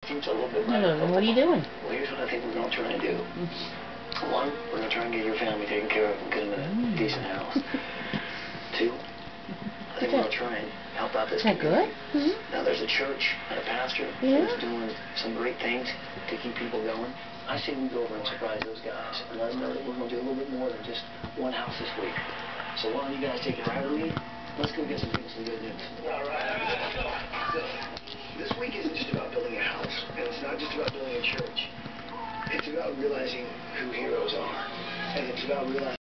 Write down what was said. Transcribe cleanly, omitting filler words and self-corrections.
seems a little bit Hello, what are you doing? Well, here's what I think we're going to try and do. One, we're going to try and get your family taken care of and get them in a decent house. Two, I think we're going to try and help out this community. Good? Now, there's a church and a pastor who's doing some great things to keep people going. I say we go over and surprise those guys and let them know that we're going to do a little bit more than just one house this week. So why don't you guys take a ride with me? Let's go get some people some good news. All right. So, this week isn't just about building a house, and it's not just about building a church. It's about realizing who heroes are, and it's about realizing